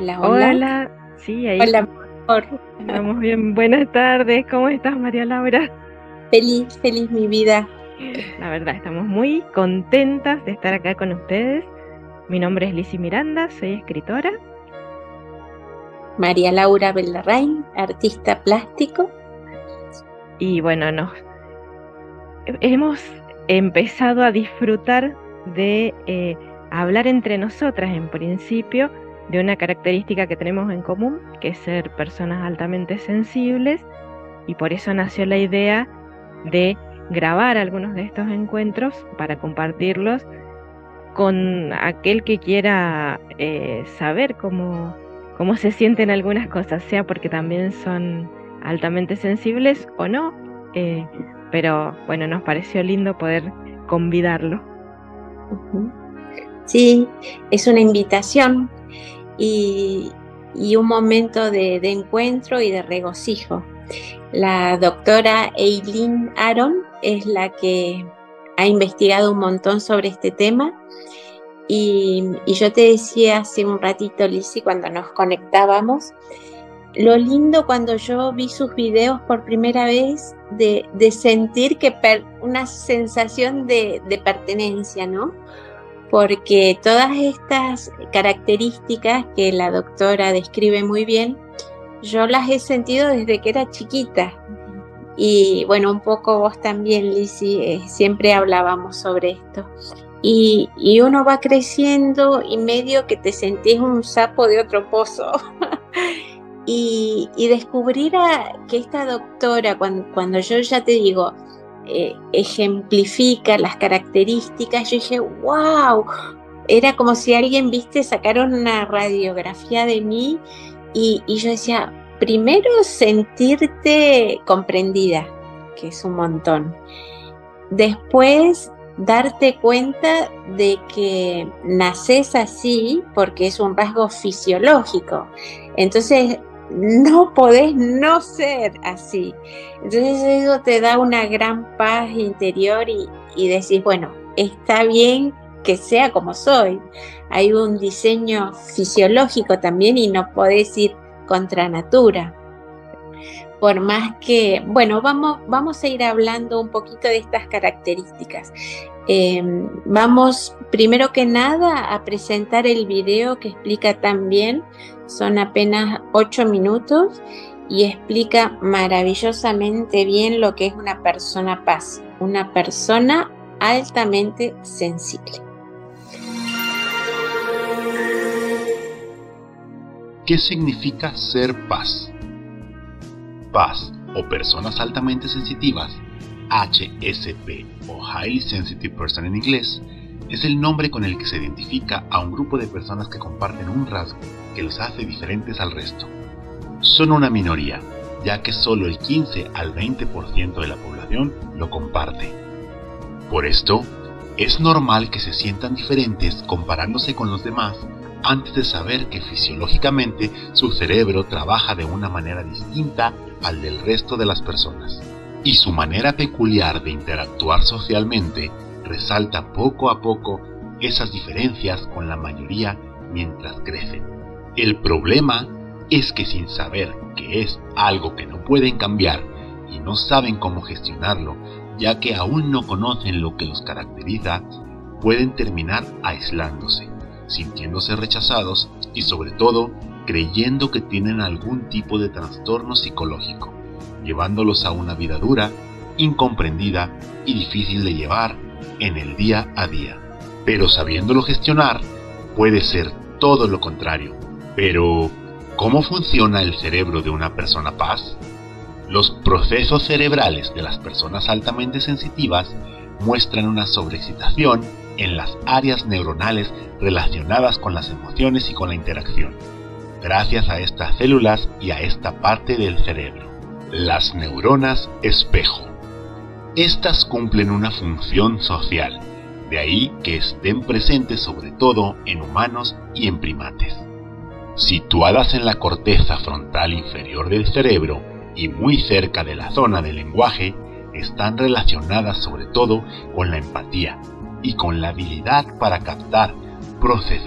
Hola, hola. Hola, sí, ahí Hola, estamos, amor. estamos bien. Buenas tardes, ¿cómo estás, María Laura? Feliz, feliz mi vida. La verdad, estamos muy contentas de estar acá con ustedes. Mi nombre es Lizzy Miranda, soy escritora María Laura Bellarrain, artista plástico. y bueno, hemos empezado a disfrutar de hablar entre nosotras en principio de una característica que tenemos en común, que es ser personas altamente sensibles, y por eso nació la idea de grabar algunos de estos encuentros para compartirlos con aquel que quiera saber cómo se sienten algunas cosas, sea porque también son altamente sensibles o no, eh, pero bueno, nos pareció lindo poder convidarlo. Ujú. Sí, es una invitación y, y un momento de encuentro y de regocijo. La doctora Eileen Aron es la que ha investigado un montón sobre este tema y yo te decía hace un ratito, Lizzy, cuando nos conectábamos, lo lindo cuando yo vi sus videos por primera vez de sentir que una sensación de pertenencia, ¿no? Porque todas estas características que la doctora describe muy bien, yo las he sentido desde que era chiquita. Y bueno, un poco vos también, Lizzy, siempre hablábamos sobre esto. Y uno va creciendo y medio que te sentís un sapo de otro pozo. Y descubrir que esta doctora, cuando yo ya te digo, ejemplifica las características, yo dije, wow, era como si alguien, viste, sacaron una radiografía de mí y yo decía, primero sentirte comprendida, que es un montón. Después darte cuenta de que naces así porque es un rasgo fisiológico. Entonces no podés no ser así. Entonces eso te da una gran paz interior y decís, bueno, está bien que sea como soy. Hay un diseño fisiológico también y no podés ir contra natura. Por más que, bueno, vamos a ir hablando un poquito de estas características. Vamos, primero que nada, a presentar el video que explica tan bien. Son apenas 8 minutos y explica maravillosamente bien lo que es una persona paz, una persona altamente sensible. ¿Qué significa ser paz? Paz o personas altamente sensitivas, HSP o Highly Sensitive Person en inglés, es el nombre con el que se identifica a un grupo de personas que comparten un rasgo que los hace diferentes al resto. Son una minoría, ya que solo el 15 al 20% de la población lo comparte. Por esto, es normal que se sientan diferentes comparándose con los demás antes de saber que fisiológicamente su cerebro trabaja de una manera distinta al del resto de las personas. Y su manera peculiar de interactuar socialmente resalta poco a poco esas diferencias con la mayoría mientras crecen. El problema es que sin saber que es algo que no pueden cambiar y no saben cómo gestionarlo, ya que aún no conocen lo que los caracteriza, pueden terminar aislándose, sintiéndose rechazados y sobre todo creyendo que tienen algún tipo de trastorno psicológico, llevándolos a una vida dura, incomprendida y difícil de llevar en el día a día. Pero sabiéndolo gestionar, puede ser todo lo contrario. Pero, ¿cómo funciona el cerebro de una persona paz? Los procesos cerebrales de las personas altamente sensitivas muestran una sobreexcitación en las áreas neuronales relacionadas con las emociones y con la interacción, gracias a estas células y a esta parte del cerebro, las neuronas espejo. Estas cumplen una función social, de ahí que estén presentes sobre todo en humanos y en primates. Situadas en la corteza frontal inferior del cerebro y muy cerca de la zona del lenguaje, están relacionadas sobre todo con la empatía y con la habilidad para captar, procesar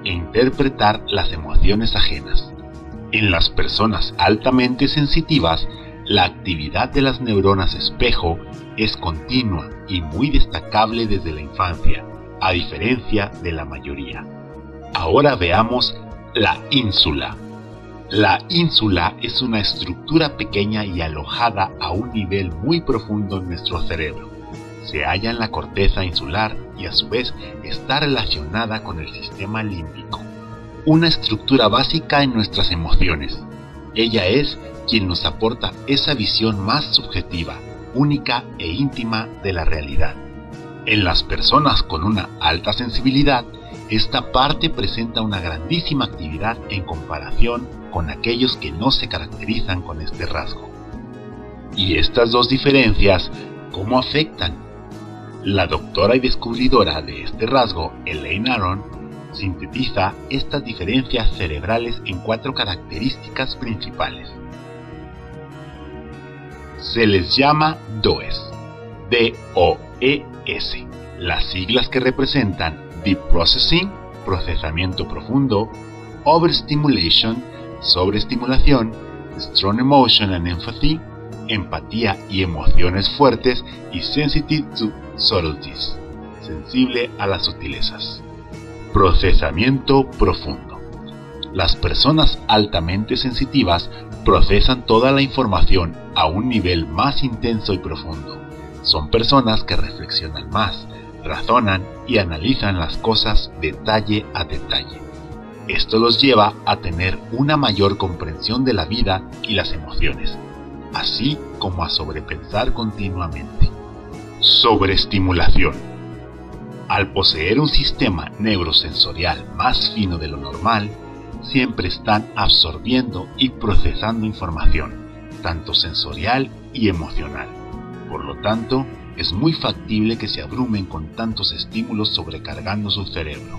e interpretar las emociones ajenas. En las personas altamente sensitivas, la actividad de las neuronas espejo es continua y muy destacable desde la infancia, a diferencia de la mayoría. Ahora veamos la ínsula. La ínsula es una estructura pequeña y alojada a un nivel muy profundo en nuestro cerebro. Se halla en la corteza insular y a su vez está relacionada con el sistema límbico, una estructura básica en nuestras emociones. Ella es quien nos aporta esa visión más subjetiva, única e íntima de la realidad. En las personas con una alta sensibilidad, esta parte presenta una grandísima actividad en comparación con aquellos que no se caracterizan con este rasgo. ¿Y estas dos diferencias cómo afectan? La doctora y descubridora de este rasgo, Elaine Aron, sintetiza estas diferencias cerebrales en 4 características principales. Se les llama DOES, D-O-E-S, las siglas que representan Deep Processing, procesamiento profundo, Overstimulation, sobreestimulación, Strong Emotion and Empathy, empatía y emociones fuertes, y Sensitive to Subtleties, sensible a las sutilezas. Procesamiento profundo. Las personas altamente sensitivas procesan toda la información a un nivel más intenso y profundo. Son personas que reflexionan más, razonan y analizan las cosas detalle a detalle. Esto los lleva a tener una mayor comprensión de la vida y las emociones, así como a sobrepensar continuamente. Sobreestimulación. Al poseer un sistema neurosensorial más fino de lo normal, siempre están absorbiendo y procesando información, tanto sensorial y emocional. Por lo tanto, es muy factible que se abrumen con tantos estímulos sobrecargando su cerebro.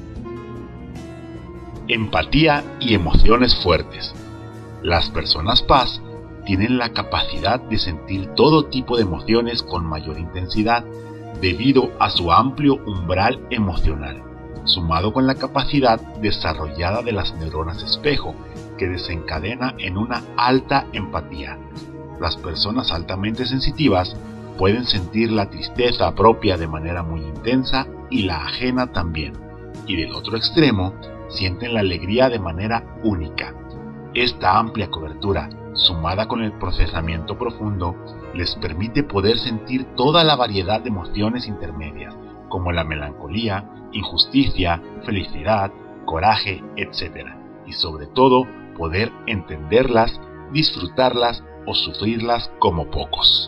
Empatía y emociones fuertes. Las personas paz tienen la capacidad de sentir todo tipo de emociones con mayor intensidad debido a su amplio umbral emocional, sumado con la capacidad desarrollada de las neuronas espejo, que desencadena en una alta empatía. Las personas altamente sensitivas pueden sentir la tristeza propia de manera muy intensa y la ajena también, y del otro extremo, sienten la alegría de manera única. Esta amplia cobertura, sumada con el procesamiento profundo, les permite poder sentir toda la variedad de emociones intermedias, como la melancolía, injusticia, felicidad, coraje, etc. Y sobre todo, poder entenderlas, disfrutarlas o sufrirlas como pocos.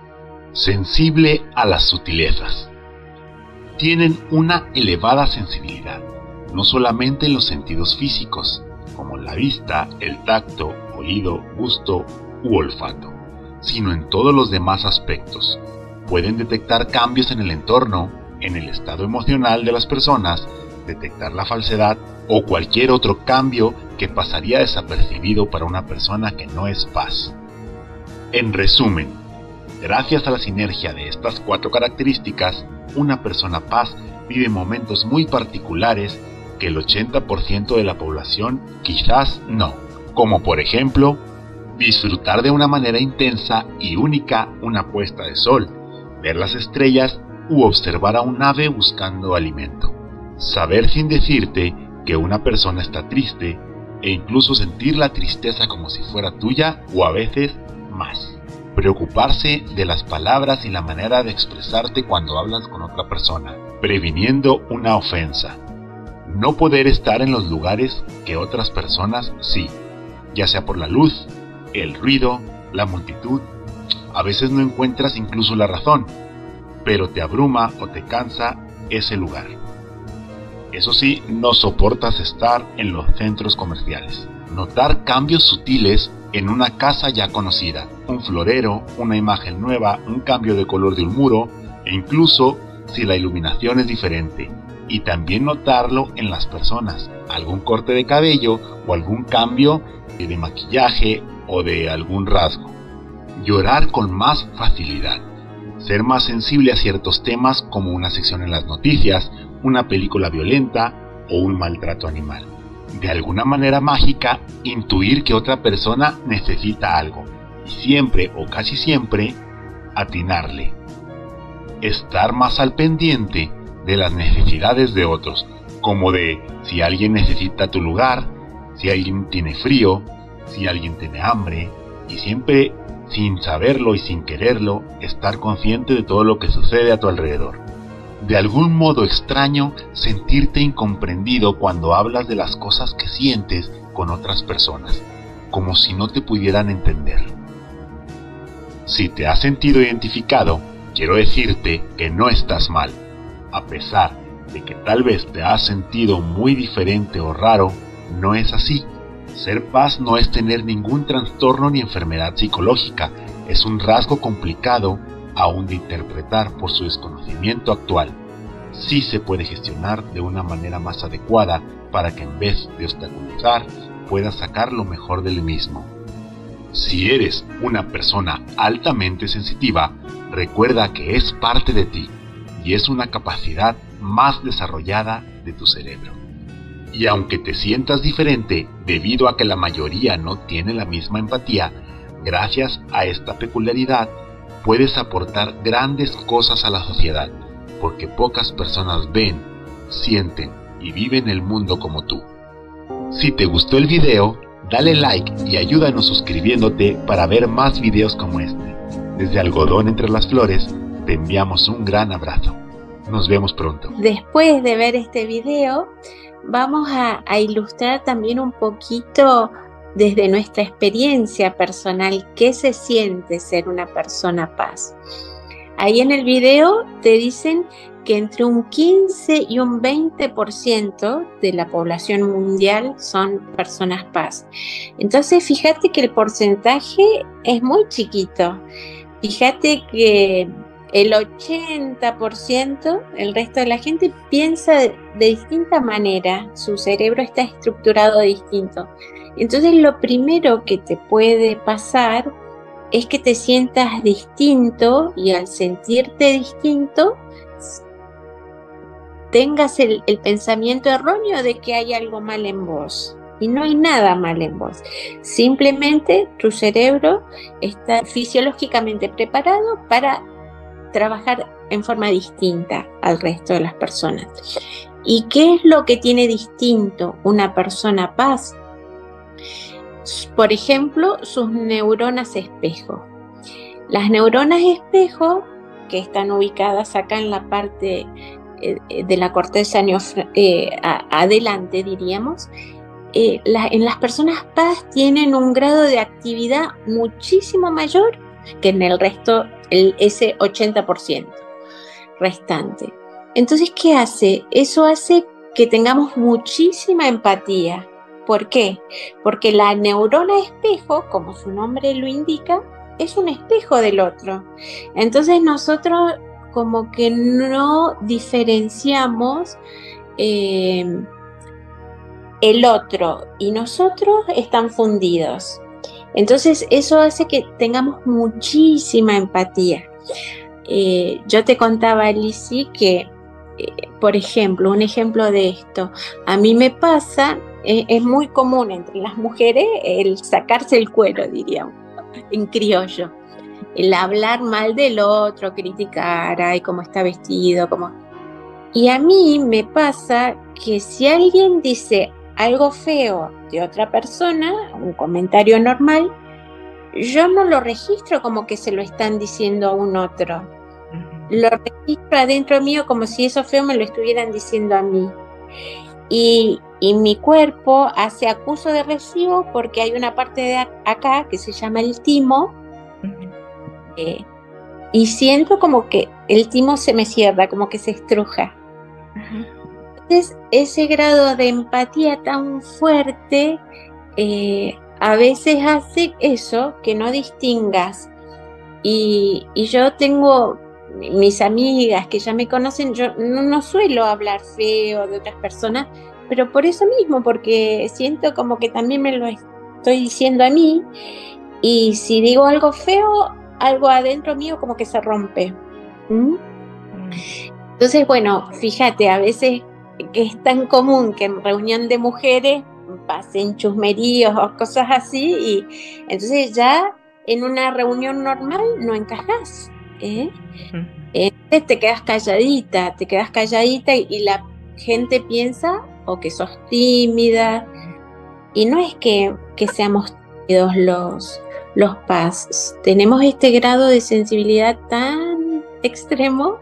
Sensible a las sutilezas. Tienen una elevada sensibilidad, no solamente en los sentidos físicos, como la vista, el tacto, oído, gusto u olfato, sino en todos los demás aspectos. Pueden detectar cambios en el entorno, en el estado emocional de las personas, detectar la falsedad o cualquier otro cambio que pasaría desapercibido para una persona que no es paz. En resumen, gracias a la sinergia de estas 4 características, una persona paz vive momentos muy particulares que el 80% de la población quizás no, como por ejemplo, disfrutar de una manera intensa y única una puesta de sol, ver las estrellas u observar a un ave buscando alimento. Saber sin decirte que una persona está triste e incluso sentir la tristeza como si fuera tuya o a veces más. Preocuparse de las palabras y la manera de expresarte cuando hablas con otra persona, previniendo una ofensa. No poder estar en los lugares que otras personas sí, ya sea por la luz, el ruido, la multitud. A veces no encuentras incluso la razón, pero te abruma o te cansa ese lugar. Eso sí, no soportas estar en los centros comerciales. Notar cambios sutiles en una casa ya conocida, un florero, una imagen nueva, un cambio de color de un muro, e incluso si la iluminación es diferente. Y también notarlo en las personas, algún corte de cabello o algún cambio de maquillaje o de algún rasgo. Llorar con más facilidad. Ser más sensible a ciertos temas como una sección en las noticias, una película violenta, o un maltrato animal. De alguna manera mágica, intuir que otra persona necesita algo y siempre o casi siempre atinarle. Estar más al pendiente de las necesidades de otros, como de si alguien necesita tu lugar, si alguien tiene frío, si alguien tiene hambre, y siempre, sin saberlo y sin quererlo, estar consciente de todo lo que sucede a tu alrededor. De algún modo extraño, sentirte incomprendido cuando hablas de las cosas que sientes con otras personas, como si no te pudieran entender. Si te has sentido identificado, quiero decirte que no estás mal. A pesar de que tal vez te has sentido muy diferente o raro, no es así. Ser paz no es tener ningún trastorno ni enfermedad psicológica, es un rasgo complicado aún de interpretar por su desconocimiento actual. Sí se puede gestionar de una manera más adecuada para que en vez de obstaculizar, puedas sacar lo mejor del mismo. Si eres una persona altamente sensitiva, recuerda que es parte de ti y es una capacidad más desarrollada de tu cerebro. Y aunque te sientas diferente debido a que la mayoría no tiene la misma empatía, gracias a esta peculiaridad puedes aportar grandes cosas a la sociedad, porque pocas personas ven, sienten y viven el mundo como tú. Si te gustó el video, dale like y ayúdanos suscribiéndote para ver más videos como este. Desde Algodón entre las Flores, te enviamos un gran abrazo. Nos vemos pronto. Después de ver este video, vamos a ilustrar también un poquito desde nuestra experiencia personal qué se siente ser una persona paz. Ahí en el video te dicen que entre un 15 y un 20% de la población mundial son personas paz. Entonces fíjate que el porcentaje es muy chiquito. Fíjate que el 80%, el resto de la gente piensa de distinta manera, su cerebro está estructurado distinto. Entonces lo primero que te puede pasar es que te sientas distinto y al sentirte distinto tengas el pensamiento erróneo de que hay algo mal en vos. Y no hay nada mal en vos. Simplemente tu cerebro está fisiológicamente preparado para trabajar en forma distinta al resto de las personas. ¿Y qué es lo que tiene distinto una persona paz? Por ejemplo, sus neuronas espejo. Las neuronas espejo, que están ubicadas acá en la parte de la corteza adelante, diríamos, en las personas paz tienen un grado de actividad muchísimo mayor que en el resto, ese 80% restante. Entonces, ¿qué hace? Eso hace que tengamos muchísima empatía. ¿Por qué? Porque la neurona espejo, como su nombre lo indica, es un espejo del otro. Entonces nosotros como que no diferenciamos el otro y nosotros están fundidos. Entonces eso hace que tengamos muchísima empatía. Yo te contaba, Lizzy, que por ejemplo, un ejemplo de esto, a mí me pasa, es muy común entre las mujeres el sacarse el cuero, diríamos, en criollo, el hablar mal del otro, criticar, ay, cómo está vestido, cómo... Y a mí me pasa que si alguien dice algo feo de otra persona, un comentario normal, yo no lo registro como que se lo están diciendo a un otro. Lo registro adentro mío como si eso feo me lo estuvieran diciendo a mí. Y mi cuerpo hace acuso de recibo porque hay una parte de acá que se llama el timo, y siento como que el timo se me cierra, como que se estruja. Entonces, ese grado de empatía tan fuerte a veces hace eso, que no distingas. Y yo tengo mis amigas que ya me conocen, yo no suelo hablar feo de otras personas, pero por eso mismo, porque siento como que también me lo estoy diciendo a mí, y si digo algo feo, algo adentro mío como que se rompe. Entonces, bueno, fíjate, a veces que es tan común que en reunión de mujeres pasen chusmeríos o cosas así, y entonces ya en una reunión normal no encajas, ¿eh? Entonces te quedas calladita y la gente piensa o que sos tímida, y no es que seamos tímidos los PAS, tenemos este grado de sensibilidad tan extremo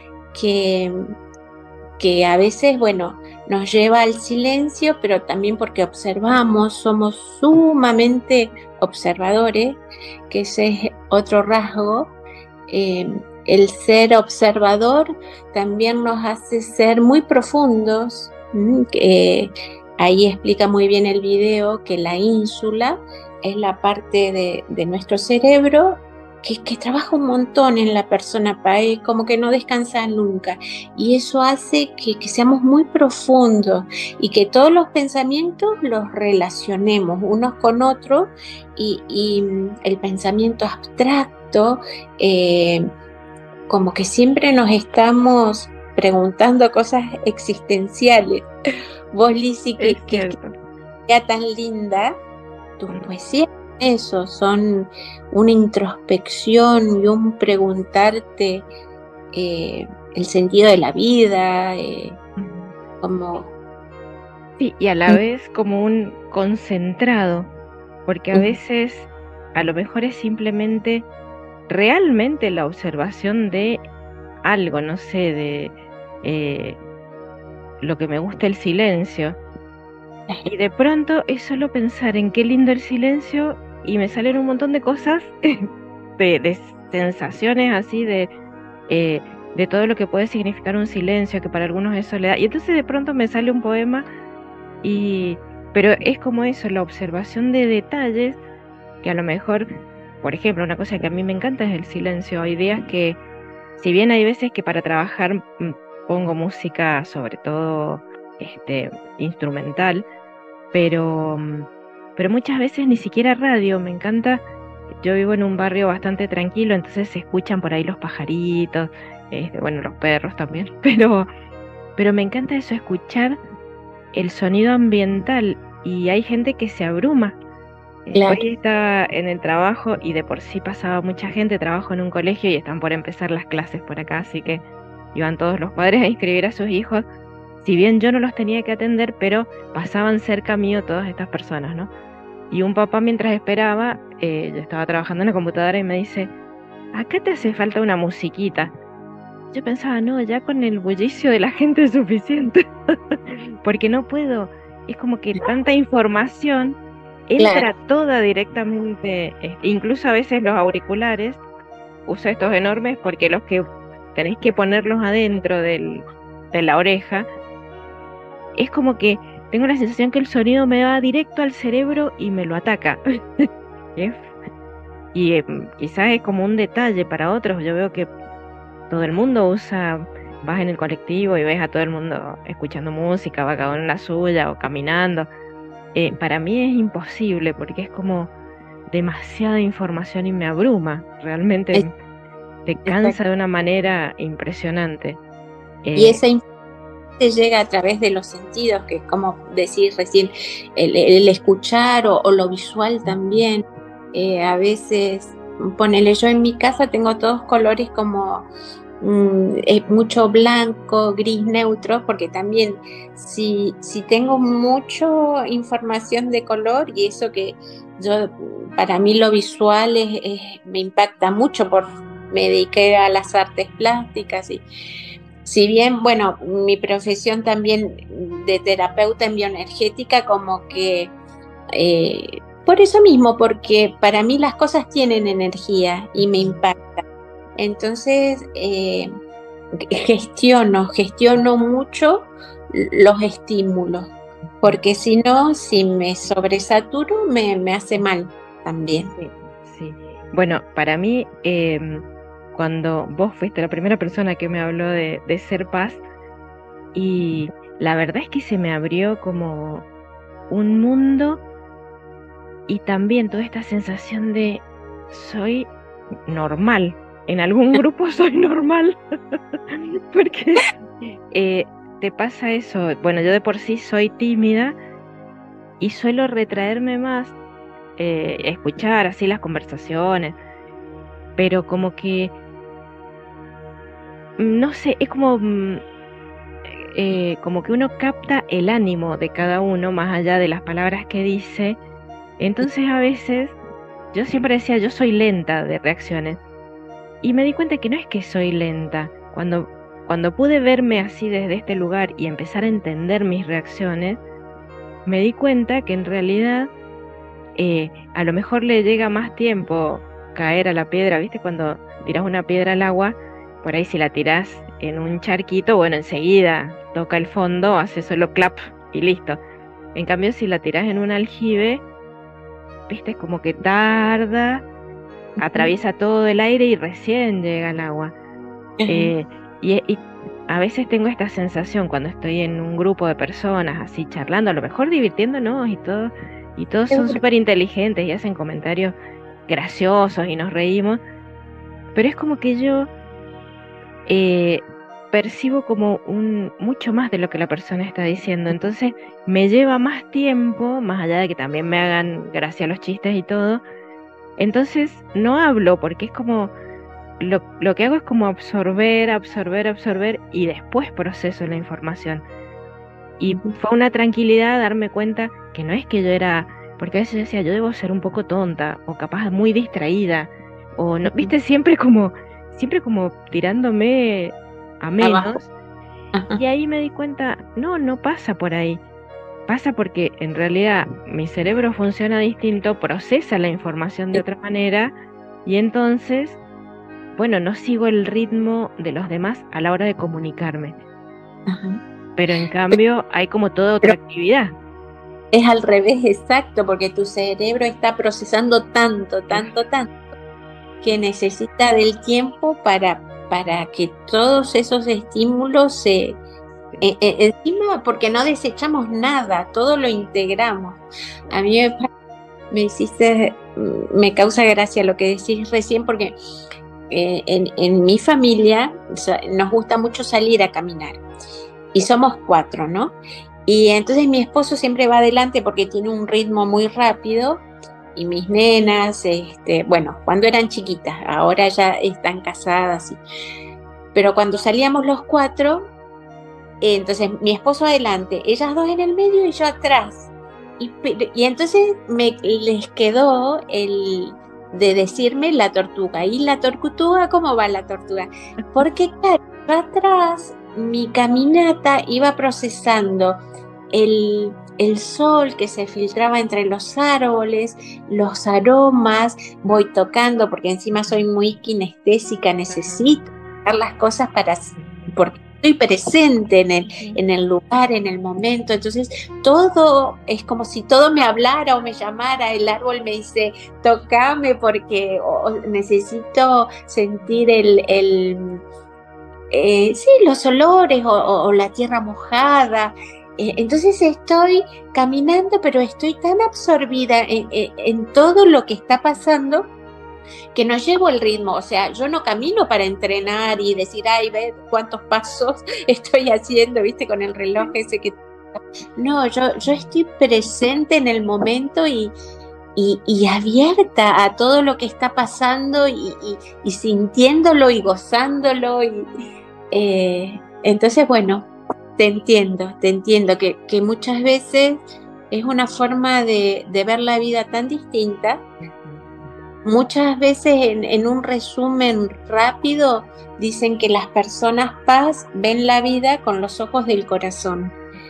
que a veces, bueno, nos lleva al silencio, pero también porque observamos, somos sumamente observadores, que ese es otro rasgo. El ser observador también nos hace ser muy profundos. Ahí explica muy bien el video que la ínsula es la parte de nuestro cerebro que trabaja un montón en la persona, como que no descansa nunca, y eso hace que seamos muy profundos y que todos los pensamientos los relacionemos unos con otros, y el pensamiento abstracto, como que siempre nos estamos preguntando cosas existenciales. Vos, Lizzy, que es tan linda, tus poesías, eso, son una introspección y un preguntarte el sentido de la vida, como... Sí, y a la vez como un concentrado, porque a veces a lo mejor es simplemente realmente la observación de algo, no sé, de lo que me gusta el silencio, y de pronto es solo pensar en qué lindo el silencio y me salen un montón de cosas, de sensaciones así, de todo lo que puede significar un silencio, que para algunos es soledad, y entonces de pronto me sale un poema, pero es como eso, la observación de detalles que a lo mejor, por ejemplo, una cosa que a mí me encanta es el silencio. Hay días que, si bien hay veces que para trabajar pongo música, sobre todo instrumental, pero muchas veces ni siquiera radio. Me encanta. Yo vivo en un barrio bastante tranquilo, entonces se escuchan por ahí los pajaritos, bueno, los perros también, pero me encanta eso, escuchar el sonido ambiental, y hay gente que se abruma. Claro. Hoy estaba en el trabajo y de por sí pasaba mucha gente. Trabajo en un colegio y están por empezar las clases por acá, así que iban todos los padres a inscribir a sus hijos. Si bien yo no los tenía que atender, pero pasaban cerca mío todas estas personas, ¿no? Y un papá, mientras esperaba, yo estaba trabajando en la computadora y me dice: acá te hace falta una musiquita. Yo pensaba, no, ya con el bullicio de la gente es suficiente, porque no puedo, es como que tanta información entra toda directamente, incluso a veces los auriculares, uso estos enormes porque los que tenéis que ponerlos adentro de la oreja, es como que tengo la sensación que el sonido me va directo al cerebro y me lo ataca. Y quizás es como un detalle para otros. Yo veo que todo el mundo usa, vas en el colectivo y ves a todo el mundo escuchando música, va cada uno en la suya o caminando. Para mí es imposible porque es como demasiada información y me abruma, realmente te cansa de una manera impresionante. Y esa información te llega a través de los sentidos, que es como decir recién, el escuchar o lo visual también. A veces, ponele, yo en mi casa tengo todos colores como mucho blanco, gris neutro, porque también si tengo mucha información de color, y eso que yo, para mí lo visual me impacta mucho, me dediqué a las artes plásticas, y si bien, bueno, mi profesión también de terapeuta en bioenergética, como que por eso mismo, porque para mí las cosas tienen energía y me impactan. Entonces gestiono mucho los estímulos, porque si no, si me sobresaturo, me hace mal también. Sí. Bueno, para mí, cuando vos fuiste la primera persona que me habló de ser paz, y la verdad es que se me abrió como un mundo, y también toda esta sensación de soy normal. En algún grupo soy normal, porque te pasa eso. Bueno, yo de por sí soy tímida y suelo retraerme más, escuchar así las conversaciones, pero como que, no sé, es como que uno capta el ánimo de cada uno más allá de las palabras que dice. Entonces a veces yo siempre decía, yo soy lenta de reacciones. Y me di cuenta que no es que soy lenta. Cuando pude verme así desde este lugar y empezar a entender mis reacciones, me di cuenta que en realidad a lo mejor le llega más tiempo caer a la piedra, ¿viste? Cuando tiras una piedra al agua, por ahí si la tirás en un charquito, bueno, enseguida toca el fondo, hace solo clap y listo. En cambio, si la tirás en un aljibe, ¿viste? Como que tarda, atraviesa todo el aire y recién llega al agua. Y a veces tengo esta sensación cuando estoy en un grupo de personas así charlando, a lo mejor divirtiéndonos y todos son súper inteligentes y hacen comentarios graciosos y nos reímos, pero es como que yo percibo como mucho más de lo que la persona está diciendo, entonces me lleva más tiempo, más allá de que también me hagan gracia los chistes y todo, entonces no hablo porque es como lo que hago es como absorber y después proceso la información. Y fue una tranquilidad darme cuenta que no es que yo era, porque a veces decía, yo debo ser un poco tonta o capaz muy distraída o no, viste, siempre como tirándome a menos. Y ahí me di cuenta, no pasa por ahí. Pasa porque en realidad mi cerebro funciona distinto, procesa la información de otra manera y entonces, bueno, no sigo el ritmo de los demás a la hora de comunicarme. Pero en cambio hay como toda otra actividad. Es al revés, exacto, porque tu cerebro está procesando tanto, que necesita del tiempo para que todos esos estímulos se... encima, porque no desechamos nada, todo lo integramos. A mí me causa gracia lo que decís recién, porque en mi familia nos gusta mucho salir a caminar y somos 4, ¿no? Y entonces mi esposo siempre va adelante porque tiene un ritmo muy rápido y mis nenas, bueno, cuando eran chiquitas, ahora ya están casadas, pero cuando salíamos los 4, entonces mi esposo adelante, ellas 2 en el medio y yo atrás. Y entonces les quedó el de decirme la tortuga. ¿Y la tortuga cómo va la tortuga? Porque claro, atrás mi caminata iba procesando el sol que se filtraba entre los árboles, los aromas, voy tocando, porque encima soy muy kinestésica, necesito tocar las cosas porque estoy presente en el lugar, en el momento, entonces todo es como si todo me hablara o me llamara, el árbol me dice, tócame porque necesito sentir los olores o la tierra mojada. Entonces estoy caminando, pero estoy tan absorbida en todo lo que está pasando que no llevo el ritmo. O sea, yo no camino para entrenar y decir, ay, ve cuántos pasos estoy haciendo, viste, con el reloj ese que... No, yo estoy presente en el momento y abierta a todo lo que está pasando y sintiéndolo y gozándolo. Entonces, bueno, te entiendo que muchas veces es una forma de ver la vida tan distinta. Muchas veces en un resumen rápido dicen que las personas paz ven la vida con los ojos del corazón.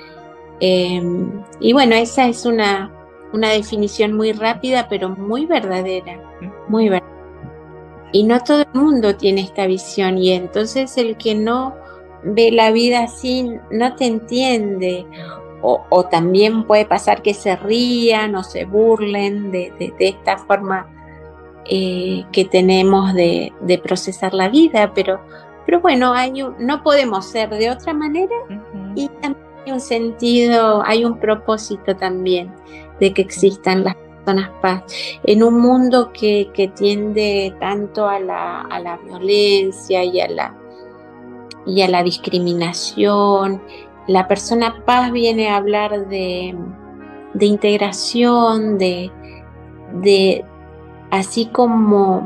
Y bueno, esa es una definición muy rápida, pero muy verdadera, muy verdadera. Y no todo el mundo tiene esta visión, y entonces el que no ve la vida así no te entiende, o también puede pasar que se rían o se burlen de esta forma que tenemos de procesar la vida, pero bueno, no podemos ser de otra manera. Y también hay un sentido, hay un propósito también de que existan las personas paz en un mundo que tiende tanto a la violencia y a la discriminación, la persona paz viene a hablar de integración, de así como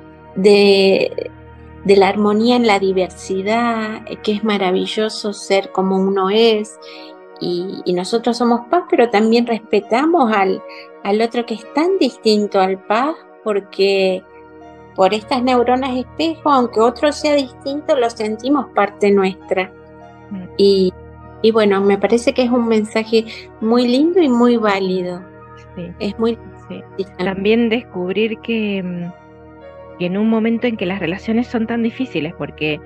de la armonía en la diversidad, que es maravilloso ser como uno es, y nosotros somos paz, pero también respetamos al otro que es tan distinto al paz, porque por estas neuronas espejo, aunque otro sea distinto, lo sentimos parte nuestra. Y bueno, me parece que es un mensaje muy lindo y muy válido. Sí. Es muy sí. También descubrir que en un momento en que las relaciones son tan difíciles, porque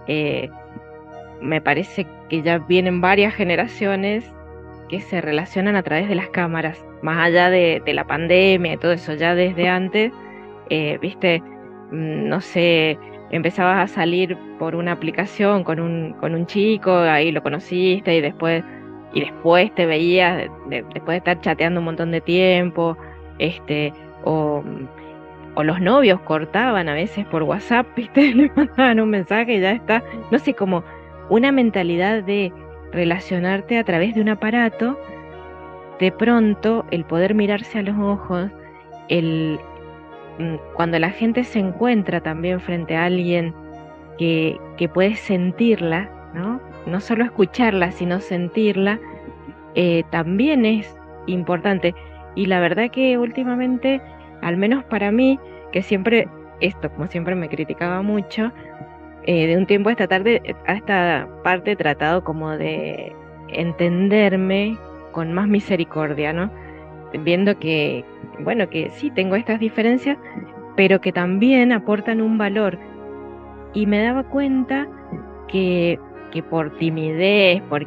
me parece que ya vienen varias generaciones que se relacionan a través de las cámaras, más allá de la pandemia y todo eso, ya desde antes, viste, no sé, empezabas a salir por una aplicación con un chico, ahí lo conociste y después te veías después de estar chateando un montón de tiempo, o los novios cortaban a veces por WhatsApp, viste, le mandaban un mensaje y ya está, no sé, como una mentalidad de relacionarte a través de un aparato. De pronto el poder mirarse a los ojos, cuando la gente se encuentra también frente a alguien que puede sentirla, ¿no? No solo escucharla, sino sentirla, también es importante. Y la verdad que últimamente, al menos para mí, que siempre, como siempre me criticaba mucho, de un tiempo a esta parte he tratado como de entenderme con más misericordia, ¿no? Viendo que, bueno, que sí tengo estas diferencias, pero que también aportan un valor. Y me daba cuenta que por timidez, por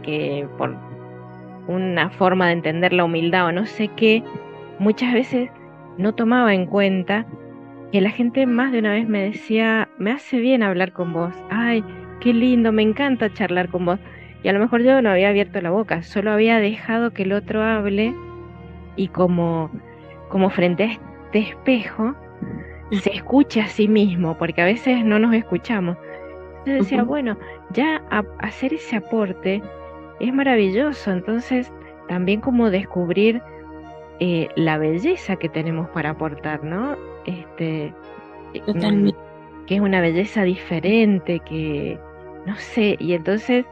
una forma de entender la humildad o no sé qué, muchas veces no tomaba en cuenta que la gente más de una vez me decía, me hace bien hablar con vos, ay, qué lindo, me encanta charlar con vos. Y a lo mejor yo no había abierto la boca, solo había dejado que el otro hable, y como frente a este espejo se escucha a sí mismo, porque a veces no nos escuchamos. Entonces decía, bueno, ya hacer ese aporte es maravilloso. Entonces también como descubrir la belleza que tenemos para aportar, ¿no? Totalmente. Que es una belleza diferente, que no sé, y entonces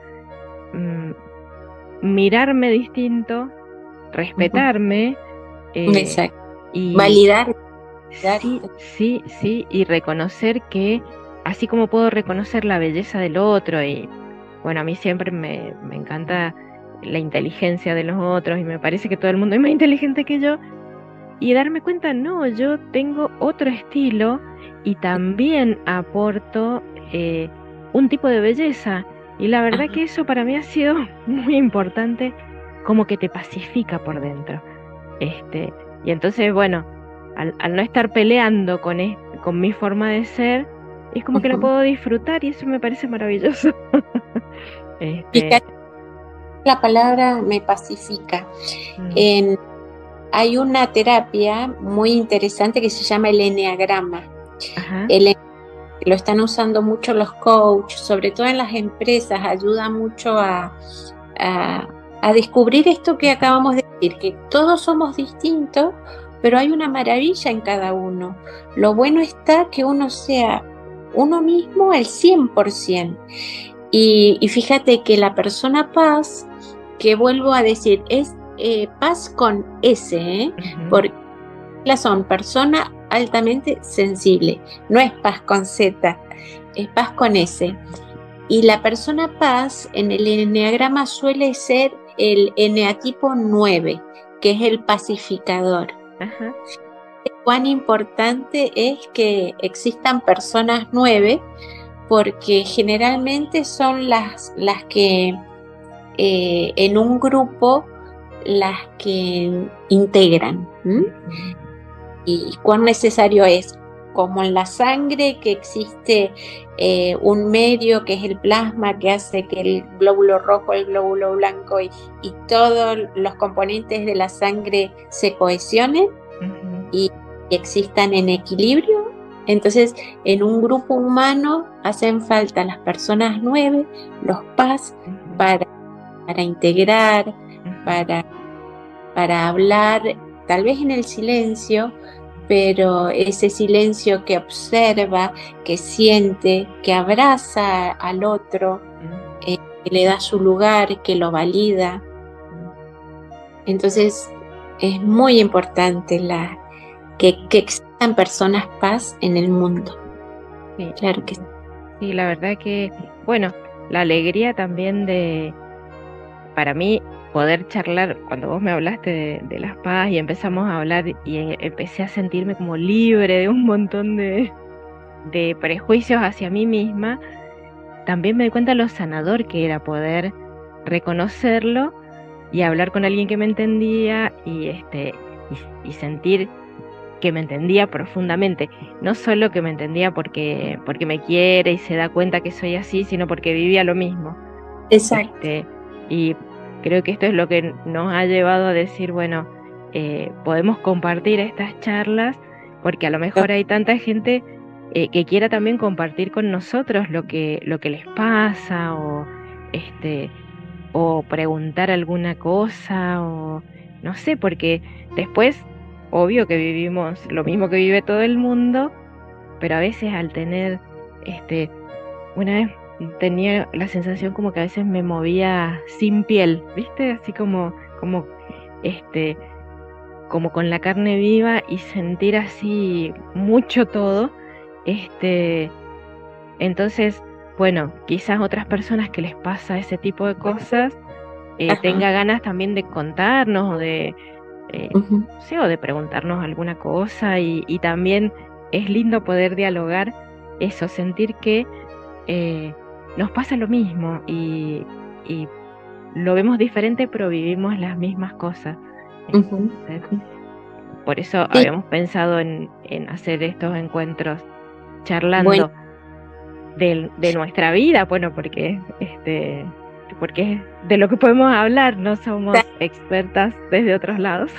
mirarme distinto, respetarme, Exacto. y Validar. sí, y reconocer que así como puedo reconocer la belleza del otro, y bueno, a mí siempre me encanta la inteligencia de los otros y me parece que todo el mundo es más inteligente que yo, y darme cuenta, no, yo tengo otro estilo y también aporto un tipo de belleza, y la verdad que eso para mí ha sido muy importante, como que te pacifica por dentro, y entonces bueno, al no estar peleando con mi forma de ser, es como que lo puedo disfrutar, y eso me parece maravilloso. La palabra me pacifica. Hay una terapia muy interesante que se llama el eneagrama. Lo están usando mucho los coaches, sobre todo en las empresas, ayuda mucho a descubrir esto que acabamos de decir, que todos somos distintos, pero hay una maravilla en cada uno. Lo bueno está que uno sea uno mismo al 100%. Y fíjate que la persona paz, que vuelvo a decir, es paz con S, porque son persona altamente sensible, no es paz con Z, es paz con S. Y la persona paz en el eneagrama suele ser el eneatipo 9, que es el pacificador. Cuán importante es que existan personas 9, porque generalmente son las que en un grupo las que integran. Y cuán necesario es, como en la sangre, que existe un medio que es el plasma, que hace que el glóbulo rojo, el glóbulo blanco y todos los componentes de la sangre se cohesionen y existan en equilibrio. Entonces, en un grupo humano hacen falta las personas 9, los paz, para para integrar, para hablar, tal vez en el silencio, pero ese silencio que observa, que siente, que abraza al otro, que le da su lugar, que lo valida. Entonces es muy importante que existan personas paz en el mundo. Sí. Claro que sí. Sí, la verdad que, bueno, la alegría también para mí, poder charlar, cuando vos me hablaste de las paz y empezamos a hablar y empecé a sentirme como libre de un montón de prejuicios hacia mí misma, también me di cuenta lo sanador que era poder reconocerlo y hablar con alguien que me entendía y sentir que me entendía profundamente, no solo que me entendía porque me quiere y se da cuenta que soy así, sino porque vivía lo mismo. Exacto. Y creo que esto es lo que nos ha llevado a decir, bueno, podemos compartir estas charlas, porque a lo mejor hay tanta gente que quiera también compartir con nosotros lo que les pasa, o preguntar alguna cosa, o no sé, porque después, obvio que vivimos lo mismo que vive todo el mundo, pero a veces al tener, una vez tenía la sensación como que a veces me movía sin piel, ¿viste? Así como con la carne viva y sentir así mucho todo, entonces, bueno, quizás otras personas que les pasa ese tipo de cosas tenga ganas también de contarnos o de sí, o de preguntarnos alguna cosa y también es lindo poder dialogar eso, sentir que nos pasa lo mismo y lo vemos diferente pero vivimos las mismas cosas. Entonces, por eso habíamos pensado en hacer estos encuentros charlando de nuestra vida, bueno, porque es de lo que podemos hablar, no somos expertas desde otros lados.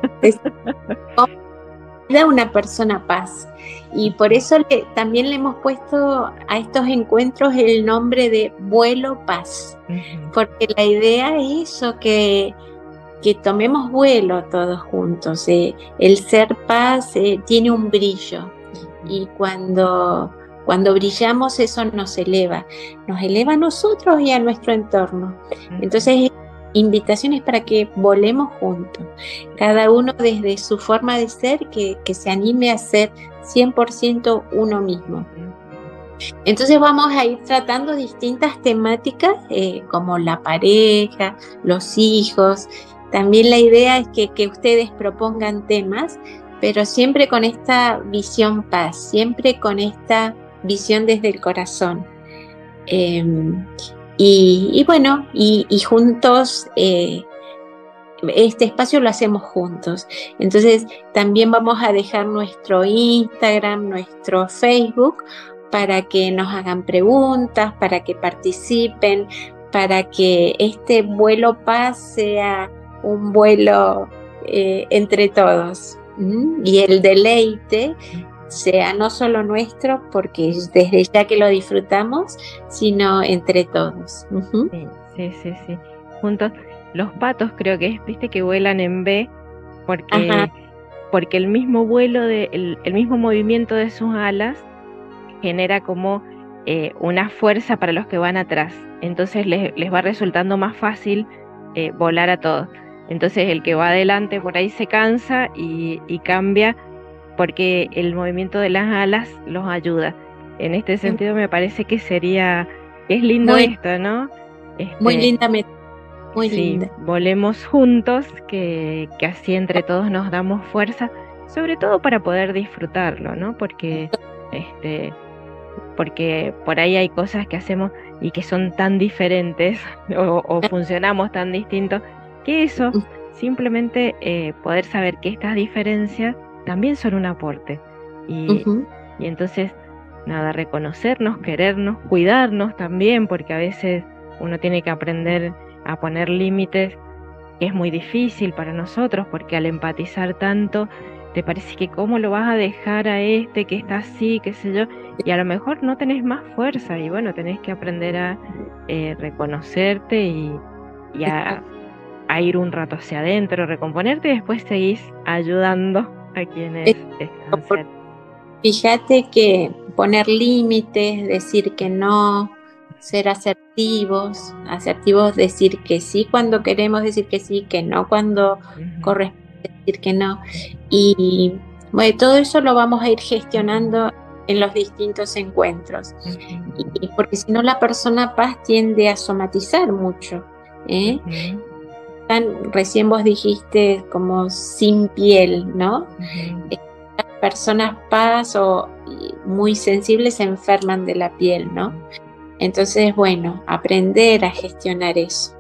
Da una persona paz y por eso también le hemos puesto a estos encuentros el nombre de Vuelo Paz, porque la idea es eso, que tomemos vuelo todos juntos. El ser paz tiene un brillo y cuando brillamos eso nos eleva a nosotros y a nuestro entorno. Entonces invitaciones para que volemos juntos, cada uno desde su forma de ser, que se anime a ser 100% uno mismo. Entonces vamos a ir tratando distintas temáticas como la pareja, los hijos. También la idea es que ustedes propongan temas, pero siempre con esta visión paz, siempre con esta visión desde el corazón. Y bueno, y juntos, este espacio lo hacemos juntos. Entonces también vamos a dejar nuestro Instagram, nuestro Facebook, para que nos hagan preguntas, para que participen, para que este vuelo paz sea un vuelo entre todos, y el deleite sea no solo nuestro, porque desde ya que lo disfrutamos, sino entre todos. Sí. Juntos. Los patos creo que es, viste, que vuelan en B, porque el mismo vuelo, el mismo movimiento de sus alas genera como una fuerza para los que van atrás. Entonces les va resultando más fácil volar a todos. Entonces el que va adelante por ahí se cansa y cambia, porque el movimiento de las alas los ayuda. En este sentido me parece que es lindo esto, ¿no? Muy lindamente. Muy linda. Volemos juntos, que así entre todos nos damos fuerza, sobre todo para poder disfrutarlo, ¿no? Porque por ahí hay cosas que hacemos y que son tan diferentes o funcionamos tan distintos, que eso, simplemente poder saber que estas diferencias también son un aporte. Y entonces, nada, reconocernos, querernos, cuidarnos también, porque a veces uno tiene que aprender a poner límites, que es muy difícil para nosotros, porque al empatizar tanto, te parece que cómo lo vas a dejar a que está así, qué sé yo, y a lo mejor no tenés más fuerza, y bueno, tenés que aprender a reconocerte y a ir un rato hacia adentro, recomponerte y después seguís ayudando a quienes están cerca. Fíjate que poner límites, decir que no, ser asertivos, decir que sí cuando queremos decir que sí, que no cuando corresponde decir que no. Y bueno, todo eso lo vamos a ir gestionando en los distintos encuentros. Y porque si no, la persona paz tiende a somatizar mucho. Recién vos dijiste como sin piel, ¿no? Las personas paz o muy sensibles se enferman de la piel, ¿no? Entonces, bueno, aprender a gestionar eso.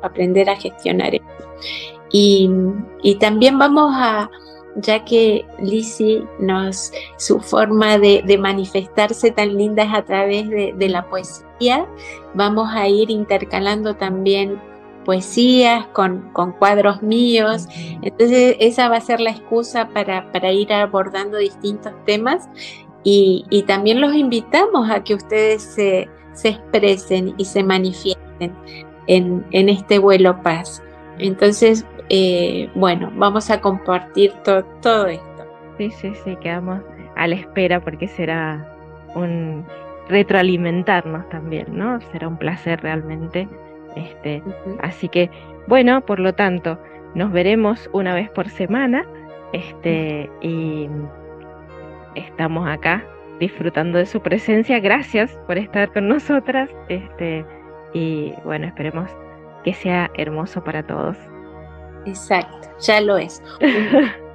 Y también vamos a, ya que Lizzy su forma de manifestarse tan linda es a través de la poesía, vamos a ir intercalando también poesías con cuadros míos. Entonces esa va a ser la excusa para ir abordando distintos temas y también los invitamos a que ustedes se expresen y se manifiesten en este vuelo paz. Entonces, bueno, vamos a compartir todo esto. Sí, quedamos a la espera porque será un retroalimentarnos también, ¿no? Será un placer realmente. Así que, bueno, por lo tanto, nos veremos una vez por semana, y estamos acá disfrutando de su presencia. Gracias por estar con nosotras, y bueno, esperemos que sea hermoso para todos. Exacto, ya lo es.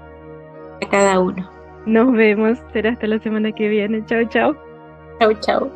A cada uno. Nos vemos, será hasta la semana que viene. Chau, chau. Chau, chau.